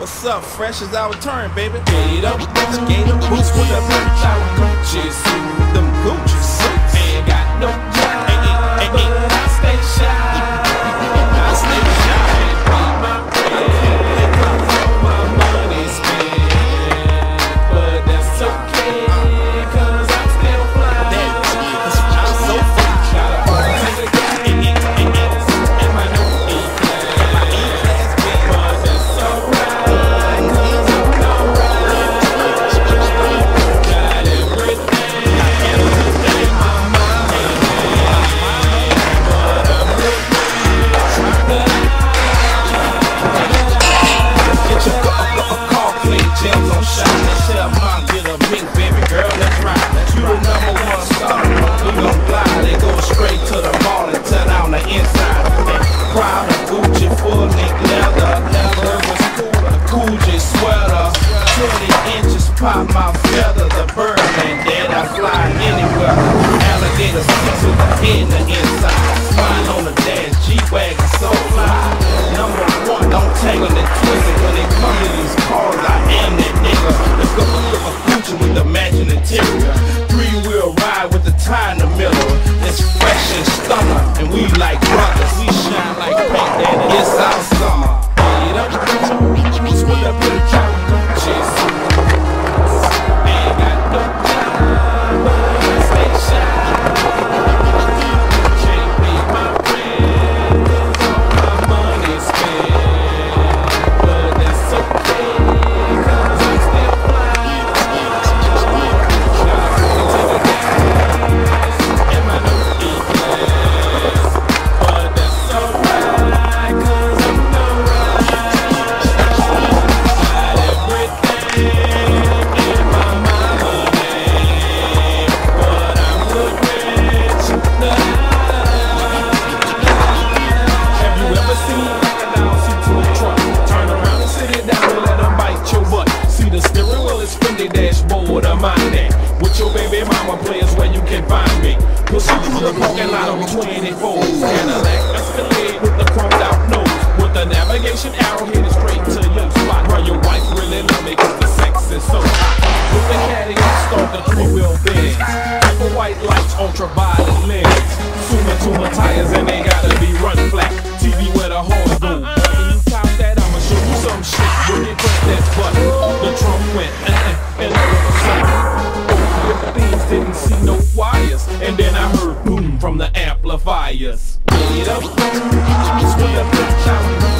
What's up? Fresh as our turn, baby. Gator boots with a bitch out Gucci suit. Them Gucci suits. Ain't got no job, but I stay shy. I stay shy. Pay my rent, all my money spent, but that's okay, 'cause I'm still fly. I'm so fly. Gotta take the gas in my new E-Class, but that's alright, 'cause I'm alright. Got everything in my mind, but I'm looking. Get your car clean, gems on shine. Let's tell mom, get a mink, baby girl, let's ride. You the #1 star, we gon' fly. They go straight to the mall and turn on the inside. Proud of Gucci, full length leather. Was cooler, Gucci sweater. 20 inches pop my feather. The Birdman, dead, I fly anywhere. Alligator sticks with the head and the inside. Smile on the dash, G-Wagon, so fly. #1, don't tangle and twist it. When they come to these cars, I am that nigga. Let's go look a Gucci with the matching interior. 3-wheel ride with the tie in the middle. It's fresh and stunner, and we like brothers. We shine like paint, daddy. It's our summer. Boots with a bitch out Gucci suit. Ain't got no job, but I stay shy. Can't pay my rent, 'cause all my money spent, but that's okay, 'cause I'm still fly. Gotta take the gas in my new E-Class, but that's alright, 'cause I'm alright. Got everything in my mind, but I'm good rich. Have you ever seen a down seat to a truck? Turn around and sit it down and let them bite your butt. See the steering wheel is Fendi dashboard of mine that. With your baby mama players where you can find me. Pushing through the parking lot on 24s. Cadillac Escalade with the chromed out nose. With the navigation arrow headed straight to your spot. Where your wife really love me 'cause the sex is so hot. With the caddy on start the 3-wheel Benz. Hyper white lights, ultraviolet lens. Suma Tuma tires and they gotta be run flat. TV where the horns go. Boy, when you top that, I'ma show you some shit. When you press that button, the trunk went and all of a sudden, the things didn't see no wires. And then I heard boom from the amplifiers. Get up, boots with a bitch out